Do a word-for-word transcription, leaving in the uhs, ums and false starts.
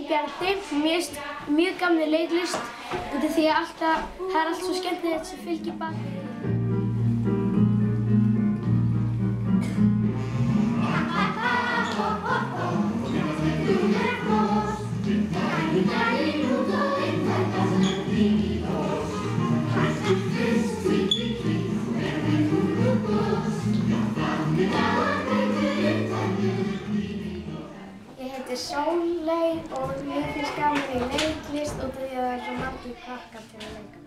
Bjarni. Mér finnst mjög gaman í leiklist út af því að alltaf, það er allt svo skemmtilegt sem fylgir bak við. Ég heiti Sóley og mér finnst gaman í leiklist út af því að það er svo margir krakkar til að leika.